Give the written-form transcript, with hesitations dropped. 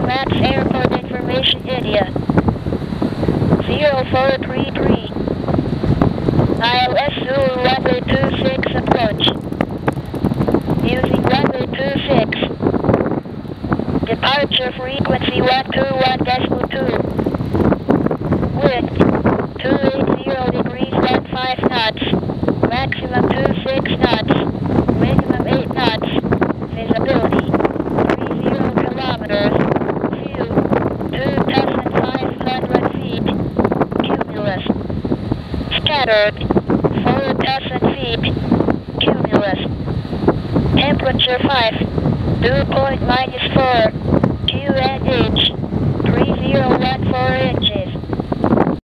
Maps Airport Information Area 0433. ILS Zulu runway 26 approach. Using runway 26. Departure frequency 121.2. Wind 280 degrees and 5 knots. Maximum 26 knots. Minimum 8 knots. Visibility 30 kilometers. View 2,500 feet. Cumulus. Scattered 4,000 feet. Cumulus. Temperature 5. Dew point -4. QNH 3014 inch.